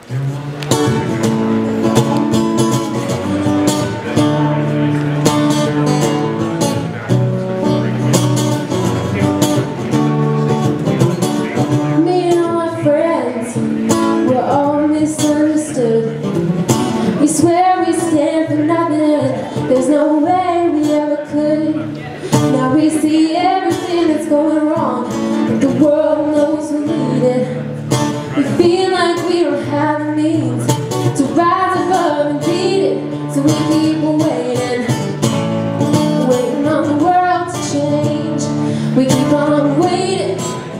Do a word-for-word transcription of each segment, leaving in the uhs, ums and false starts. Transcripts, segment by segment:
We swear we stand for nothing, there's no way we ever could. Now we see everything that's going wrong, but the world knows we need it. We feel like we don't have the means to rise above and beat it, so we keep waiting, waiting on the world to change. We keep on waiting,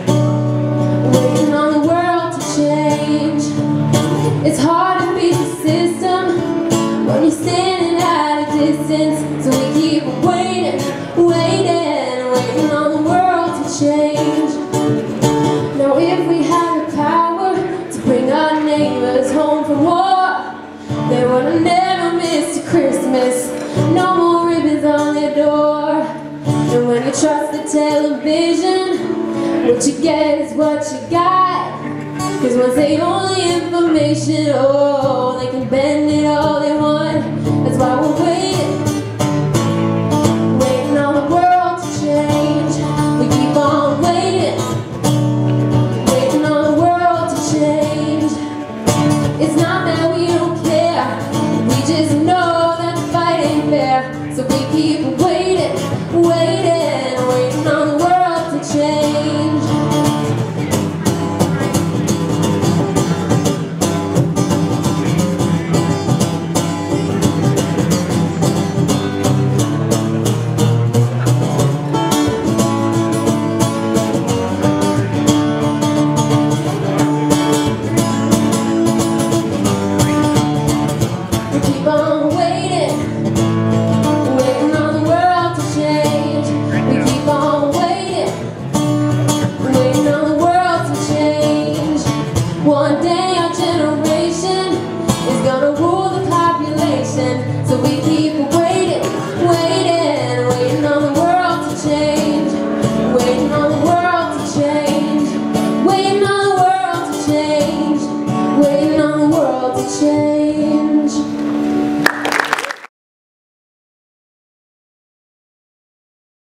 waiting on the world to change. It's hard to beat the system when you're standing at a distance, so we keep waiting, waiting, waiting on the world to change. Now if we had the power to bring our neighbors home from war, they would have never missed a Christmas, no more ribbons on their door. And when you trust the television, what you get is what you got. Cause once they own the information, oh, they can bend it all they want. That's why we're waiting, waiting on the world to change. We keep on waiting, waiting on the world to change. It's not that we don't care, we just know that the fight ain't fair. So we keep waiting, waiting, waiting on the world to change. One day our generation